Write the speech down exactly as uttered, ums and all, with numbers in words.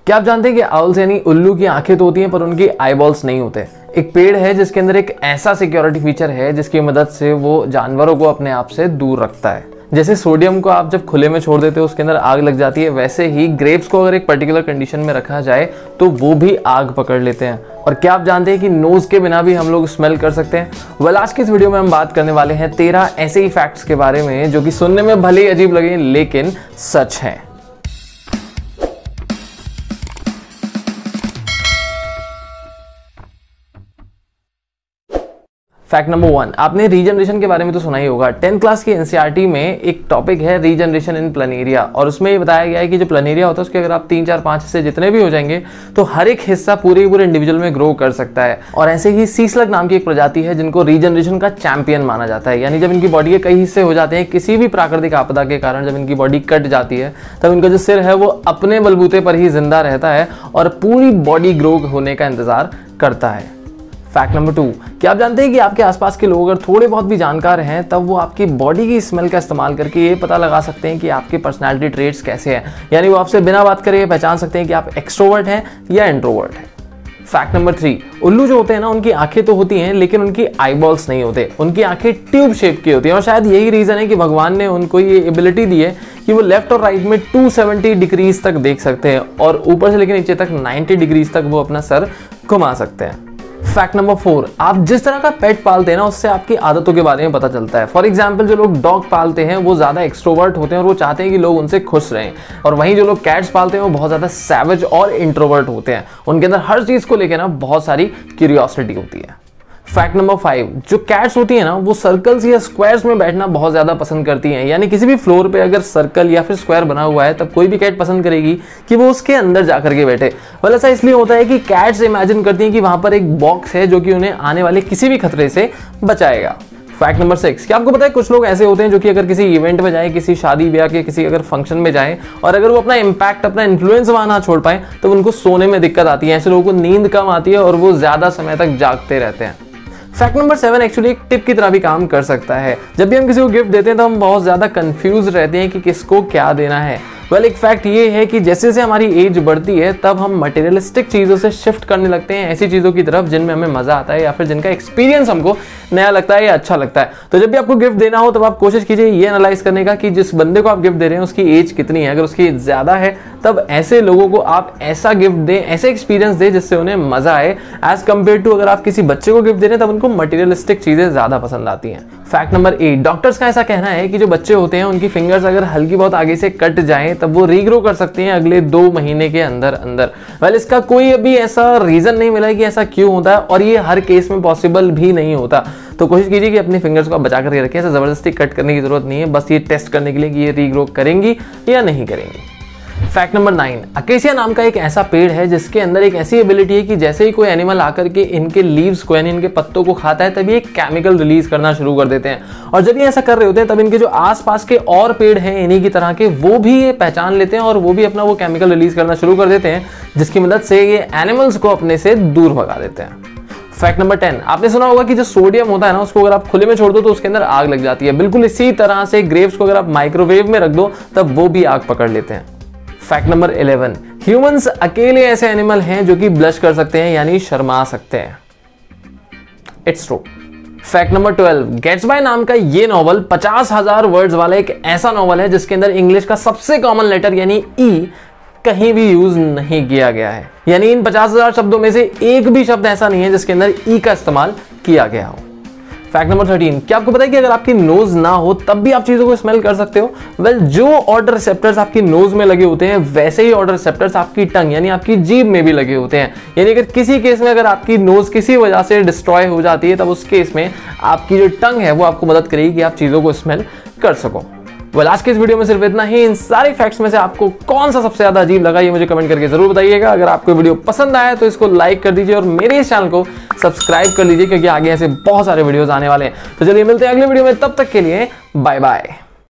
क्या आप जानते हैं कि आउल्स यानी उल्लू की आंखें तो होती हैं पर उनकी आईबॉल्स नहीं होते। एक पेड़ है जिसके अंदर एक ऐसा सिक्योरिटी फीचर है जिसकी मदद से वो जानवरों को अपने आप से दूर रखता है। जैसे सोडियम को आप जब खुले में छोड़ देते हो उसके अंदर आग लग जाती है, वैसे ही ग्रेप्स को अगर एक पर्टिकुलर कंडीशन में रखा जाए तो वो भी आग पकड़ लेते हैं। और क्या आप जानते हैं कि नोज के बिना भी हम लोग स्मेल कर सकते हैं? वेल, आज की इस वीडियो में हम बात करने वाले हैं तेरह ऐसे ही फैक्ट्स के बारे में जो कि सुनने में भले ही अजीब लगे लेकिन सच है। फैक्ट नंबर वन, आपने रीजनरेशन के बारे में तो सुना ही होगा। टेंथ क्लास की एनसीईआरटी में एक टॉपिक है रीजनरेशन इन प्लानेरिया, और उसमें ये बताया गया है कि जो प्लानेरिया होता है उसके अगर आप तीन चार पांच हिस्से जितने भी हो जाएंगे तो हर एक हिस्सा पूरे पूरे इंडिविजुअल में ग्रो कर सकता है। और ऐसे ही सीसलग नाम की एक प्रजाति है जिनको रीजनरेशन का चैंपियन माना जाता है। यानी जब इनकी बॉडी के कई हिस्से हो जाते हैं किसी भी प्राकृतिक आपदा के कारण, जब इनकी बॉडी कट जाती है तब इनका जो सिर है वो अपने बलबूते पर ही जिंदा रहता है और पूरी बॉडी ग्रो होने का इंतजार करता है। फैक्ट नंबर टू, क्या आप जानते हैं कि आपके आसपास के लोग अगर थोड़े बहुत भी जानकार हैं तब वो आपकी बॉडी की स्मेल का इस्तेमाल करके ये पता लगा सकते हैं कि आपके पर्सनालिटी ट्रेट्स कैसे हैं। यानी वो आपसे बिना बात करे पहचान सकते हैं कि आप एक्सट्रोवर्ट हैं या इंट्रोवर्ट हैं। फैक्ट नंबर थ्री, उल्लू जो होते हैं ना उनकी आंखें तो होती हैं लेकिन उनकी आईबॉल्स नहीं होते। उनकी आंखें ट्यूब शेप की होती हैं और शायद यही रीजन है कि भगवान ने उनको ये एबिलिटी दी है कि वो लेफ्ट और राइट में दो सौ सत्तर डिग्रीज तक देख सकते हैं और ऊपर से लेकर नीचे तक नब्बे डिग्रीज तक वो अपना सर घुमा सकते हैं। फैक्ट नंबर फोर, आप जिस तरह का पेट पालते हैं ना उससे आपकी आदतों के बारे में पता चलता है। फॉर एग्जाम्पल, जो लोग डॉग पालते हैं वो ज्यादा एक्सट्रोवर्ट होते हैं और वो चाहते हैं कि लोग उनसे खुश रहें, और वहीं जो लोग कैट्स पालते हैं वो बहुत ज्यादा सैवेज और इंट्रोवर्ट होते हैं। उनके अंदर हर चीज को लेकर ना बहुत सारी क्यूरियोसिटी होती है। फैक्ट नंबर फाइव, जो कैट्स होती है ना वो सर्कल्स या स्क्वायर्स में बैठना बहुत ज्यादा पसंद करती हैं। यानी किसी भी फ्लोर पे अगर सर्कल या फिर स्क्वायर बना हुआ है तब कोई भी कैट पसंद करेगी कि वो उसके अंदर जाकर के बैठे। well, ऐसा इसलिए होता है कि कैट्स इमेजिन करती हैं कि वहां पर एक बॉक्स है जो कि उन्हें आने वाले किसी भी खतरे से बचाएगा। फैक्ट नंबर सिक्स, क्या आपको पता है कुछ लोग ऐसे होते हैं जो कि अगर किसी इवेंट में जाए, किसी शादी ब्याह के किसी अगर फंक्शन में जाए और अगर वो अपना इंपैक्ट, अपना इन्फ्लुएंस वहां ना छोड़ पाए तो उनको सोने में दिक्कत आती है। ऐसे लोगों को नींद कम आती है और वो ज्यादा समय तक जागते रहते हैं। फैक्ट नंबर सेवन एक्चुअली एक टिप की तरह भी काम कर सकता है। जब भी हम किसी को गिफ्ट देते हैं तो हम बहुत ज्यादा कंफ्यूज रहते हैं कि किसको क्या देना है। वेल, एक फैक्ट ये है कि जैसे जैसे हमारी एज बढ़ती है तब हम मटेरियलिस्टिक चीज़ों से शिफ्ट करने लगते हैं ऐसी चीज़ों की तरफ जिनमें हमें मज़ा आता है या फिर जिनका एक्सपीरियंस हमको नया लगता है या अच्छा लगता है। तो जब भी आपको गिफ्ट देना हो तब आप कोशिश कीजिए ये एनालाइज करने का कि जिस बंदे को आप गिफ्ट दे रहे हैं उसकी एज कितनी है। अगर उसकी एज ज़्यादा है तब ऐसे लोगों को आप ऐसा गिफ्ट दें, ऐसे एक्सपीरियंस दें जिससे उन्हें मज़ा आए, एज कम्पेयर टू अगर आप किसी बच्चे को गिफ्ट दे रहे हैं तब उनको मटेरियलिस्टिक चीज़ें ज़्यादा पसंद आती हैं। फैक्ट नंबर एट, डॉक्टर्स का ऐसा कहना है कि जो बच्चे होते हैं उनकी फिंगर्स अगर हल्की बहुत आगे से कट जाएं तब वो रीग्रो कर सकते हैं अगले दो महीने के अंदर अंदर। वेल, इसका कोई अभी ऐसा रीजन नहीं मिला है कि ऐसा क्यों होता है और ये हर केस में पॉसिबल भी नहीं होता। तो कोशिश कीजिए कि अपनी फिंगर्स को आप बचा करके रखें। ऐसा जबरदस्ती कट करने की जरूरत नहीं है, बस ये टेस्ट करने के लिए कि ये रीग्रो करेंगी या नहीं करेंगी। फैक्ट नंबर नाइन, अकेसिया नाम का एक ऐसा पेड़ है जिसके अंदर एक ऐसी एबिलिटी है कि जैसे ही कोई एनिमल आकर के इनके लीव्स को यानी इनके पत्तों को खाता है तभी एक केमिकल रिलीज करना शुरू कर देते हैं। और जब ये ऐसा कर रहे होते हैं तब इनके जो आसपास के और पेड़ हैं इन्हीं की तरह के वो भी ये पहचान लेते हैं और वो भी अपना वो केमिकल रिलीज करना शुरू कर देते हैं जिसकी मदद से ये एनिमल्स को अपने से दूर भगा देते हैं। फैक्ट नंबर टेन, आपने सुना होगा कि जो सोडियम होता है ना उसको अगर आप खुले में छोड़ दो तो उसके अंदर आग लग जाती है। बिल्कुल इसी तरह से ग्रेप्स को अगर आप माइक्रोवेव में रख दो तब वो भी आग पकड़ लेते हैं। फैक्ट नंबर इलेवन, ह्यूमंस अकेले ऐसे एनिमल हैं जो कि ब्लश कर सकते हैं यानी शर्मा सकते हैं। It's true. Fact number twelve, Gatsby नाम का ये नॉवल पचास हजार वर्ड्स वाला एक ऐसा नॉवल है जिसके अंदर इंग्लिश का सबसे कॉमन लेटर यानी ई कहीं भी यूज नहीं किया गया है। यानी इन पचास हजार शब्दों में से एक भी शब्द ऐसा नहीं है जिसके अंदर ई का इस्तेमाल किया गया हो। फैक्ट नंबर थर्टीन, क्या आपको पता है कि अगर आपकी नोज ना हो तब भी आप चीजों को स्मेल कर सकते हो? वेल, जो ऑर्डर रिसेप्टर्स आपकी नोज में लगे होते हैं वैसे ही ऑर्डर रिसेप्टर्स आपकी टंग यानी आपकी जीभ में भी लगे होते हैं। यानी अगर किसी केस में अगर आपकी नोज किसी वजह से डिस्ट्रॉय हो जाती है तब उस केस में आपकी जो टंग है वो आपको मदद करेगी कि आप चीजों को स्मेल कर सको। वेल, आज के इस वीडियो में सिर्फ इतना ही। इन सारे फैक्ट्स में से आपको कौन सा सबसे ज्यादा अजीब लगा ये मुझे कमेंट करके जरूर बताइएगा। अगर आपको वीडियो पसंद आया तो इसको लाइक कर दीजिए और मेरे इस चैनल को सब्सक्राइब कर लीजिए क्योंकि आगे ऐसे बहुत सारे वीडियोस आने वाले हैं। तो चलिए मिलते हैं अगले वीडियो में, तब तक के लिए बाय बाय।